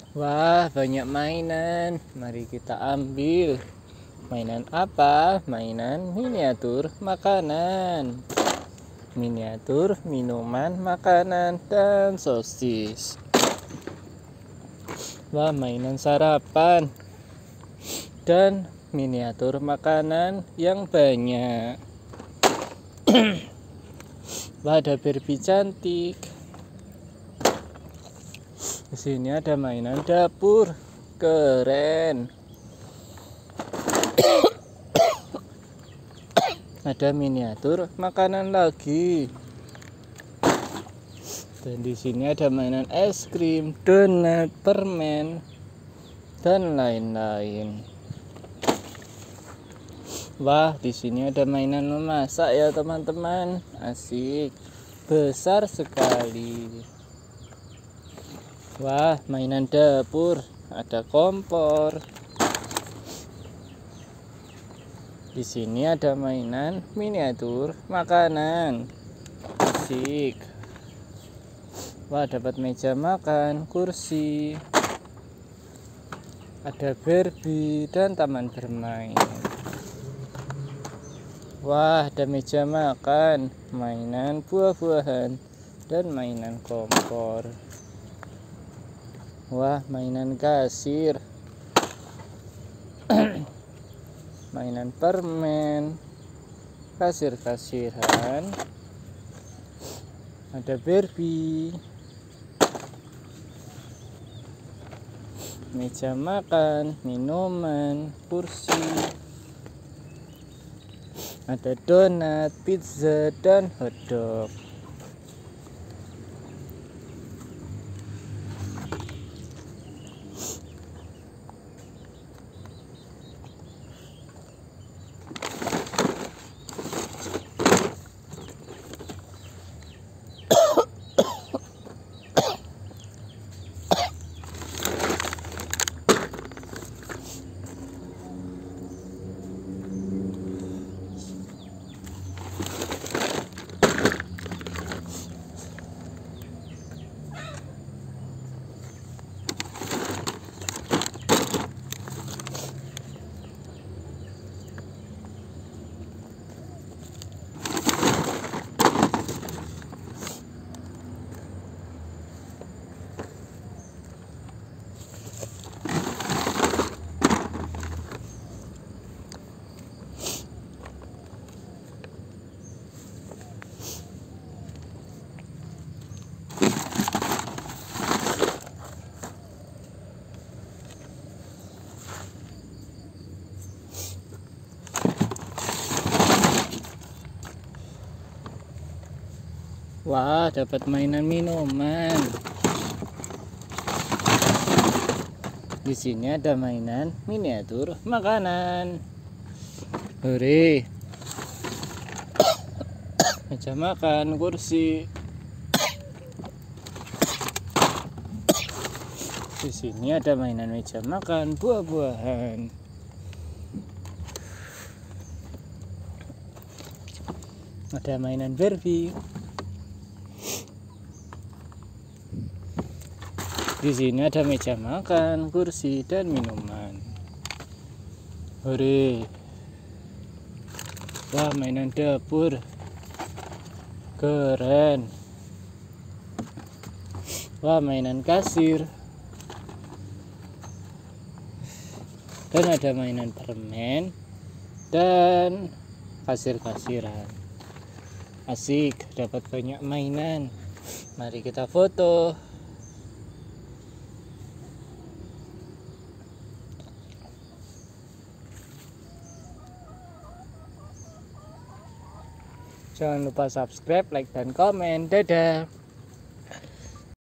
Wah, banyak mainan. Mari kita ambil. Mainan apa? Mainan miniatur makanan. Miniatur minuman, makanan, dan sosis. Wah, mainan sarapan. Dan miniatur makanan yang banyak. Wah, ada Barbie cantik. Di sini ada mainan dapur, keren. Ada miniatur makanan lagi. Dan di sini ada mainan es krim, donat, permen, dan lain-lain. Wah, di sini ada mainan memasak ya teman-teman. Asik, besar sekali. Wah, mainan dapur, ada kompor. Di sini ada mainan miniatur makanan. Asik. Wah, dapat meja makan, kursi. Ada Barbie dan taman bermain. Wah, ada meja makan, mainan buah-buahan, dan mainan kompor. Wah, mainan kasir. Mainan permen, kasir-kasiran. Ada Barbie. Meja makan, minuman, kursi. Ada donat, pizza, dan hotdog. Wah, dapat mainan minuman. Di sini ada mainan miniatur makanan. Hore. Meja makan, kursi. Di sini ada mainan meja makan, buah-buahan. Ada mainan Barbie. Di sini ada meja makan, kursi, dan minuman. Hore. Wah, mainan dapur. Keren. Wah, mainan kasir. Dan ada mainan permen dan kasir-kasiran. Asik, dapat banyak mainan. Mari kita foto. Jangan lupa subscribe, like, dan komen. Dadah.